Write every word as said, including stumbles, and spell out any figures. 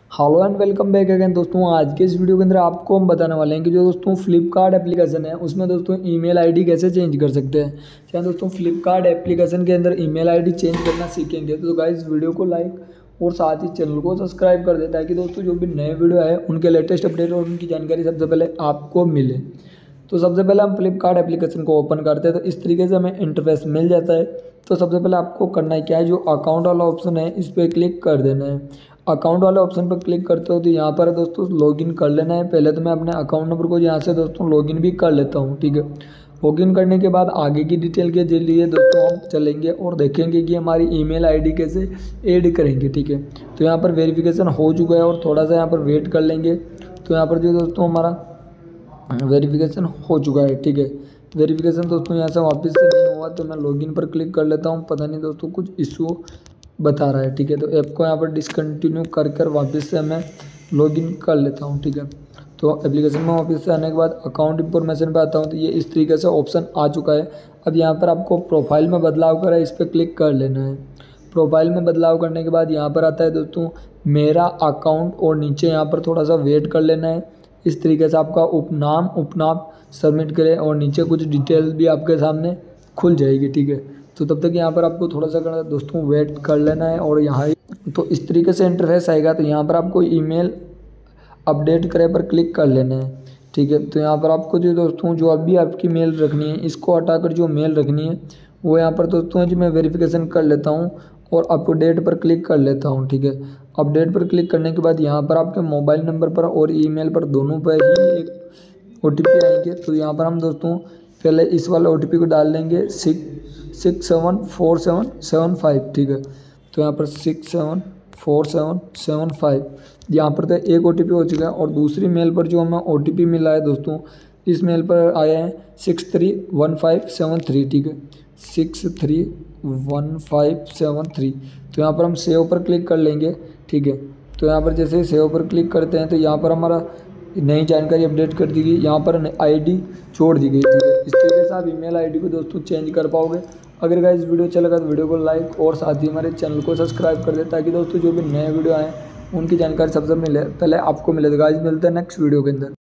Hello and welcome back again दोस्तों। आज के इस वीडियो के अंदर आपको हम बताने वाले हैं कि जो दोस्तों फ्लिपकार्ट एप्लीकेशन है उसमें दोस्तों ईमेल आईडी कैसे चेंज कर सकते हैं। क्या दोस्तों फ्लिपकार्ट एप्लीकेशन के अंदर ईमेल आईडी चेंज करना सीखेंगे तो गाइस वीडियो को लाइक और साथ ही चैनल को सब्सक्राइब कर देता है कि दोस्तों जो भी नए वीडियो है उनके लेटेस्ट अपडेट और उनकी जानकारी सबसे पहले आपको मिले। तो सबसे पहले हम फ्लिपकार्ट एप्लीकेशन को ओपन करते हैं तो इस तरीके से हमें इंटरफेस मिल जाता है। तो सबसे पहले आपको करना है क्या है, जो अकाउंट वाला ऑप्शन है इस पर क्लिक कर देना है। अकाउंट वाले ऑप्शन पर क्लिक करते हो तो यहाँ पर दोस्तों लॉगिन कर लेना है। पहले तो मैं अपने अकाउंट नंबर को यहाँ से दोस्तों लॉगिन भी कर लेता हूँ, ठीक है। लॉगिन करने के बाद आगे की डिटेल के लिए दोस्तों हम चलेंगे और देखेंगे कि हमारी ईमेल आईडी कैसे ऐड करेंगे, ठीक है। तो यहाँ पर वेरिफिकेशन हो चुका है और थोड़ा सा यहाँ पर वेट कर लेंगे। तो यहाँ पर जो दोस्तों हमारा वेरिफिकेशन हो चुका है, ठीक है। वेरिफिकेशन दोस्तों यहाँ से वापस से नहीं हुआ तो मैं लॉगिन पर क्लिक कर लेता हूँ। पता नहीं दोस्तों कुछ इशू बता रहा है, ठीक है। तो ऐप को यहाँ पर डिसकंटिन्यू कर कर वापस से मैं लॉगिन कर लेता हूँ, ठीक है। तो एप्लीकेशन में वापस से आने के बाद अकाउंट इंफॉर्मेशन पे आता हूँ तो ये इस तरीके से ऑप्शन आ चुका है। अब यहाँ पर आपको प्रोफाइल में बदलाव करा है, इस पर क्लिक कर लेना है। प्रोफाइल में बदलाव करने के बाद यहाँ पर आता है दोस्तों मेरा अकाउंट और नीचे यहाँ पर थोड़ा सा वेट कर लेना है। इस तरीके से आपका उपनाम उपनाम सबमिट करें और नीचे कुछ डिटेल भी आपके सामने खुल जाएगी, ठीक है। तो तब तक यहाँ पर आपको थोड़ा सा करना दोस्तों वेट कर लेना है और यहाँ तो इस तरीके से इंटरफेस आएगा। तो यहाँ पर आपको ईमेल अपडेट करे पर क्लिक कर लेना है, ठीक है। तो यहाँ पर आपको जो दोस्तों जो अभी आपकी मेल रखनी है इसको हटाकर जो मेल रखनी है वो यहाँ पर दोस्तों जो मैं वेरिफिकेशन कर लेता हूँ और अपडेट पर क्लिक कर लेता हूँ, ठीक है। अपडेट पर क्लिक करने के बाद यहाँ पर आपके मोबाइल नंबर पर और ईमेल पर दोनों पर ही एक ओ टी पी आएंगे। तो यहाँ पर हम दोस्तों पहले इस वाले ओ टी पी को डाल देंगे six six seven four seven seven five, ठीक है। तो यहाँ पर six seven four seven seven five यहाँ पर तो एक ओ टी पी हो चुका है और दूसरी मेल पर जो हमें ओ टी पी मिला है दोस्तों इस मेल पर आया है six three one five seven three, ठीक है। Six three one five seven three तो यहाँ पर हम सेव पर क्लिक कर लेंगे, ठीक है। तो यहाँ पर जैसे सेव पर क्लिक करते हैं तो यहाँ पर हमारा नई जानकारी अपडेट कर दी गई, यहाँ पर आईडी जोड़ दी गई, ठीक है। इस तरीके से आप ईमेल आईडी को दोस्तों चेंज कर पाओगे। अगर गाइस वीडियो अच्छा लगा तो वीडियो को लाइक और साथ ही हमारे चैनल को सब्सक्राइब कर दे ताकि दोस्तों जो भी नए वीडियो आए उनकी जानकारी सबसे मिले पहले आपको मिले। तो गाइस मिलते हैं नेक्स्ट वीडियो के अंदर।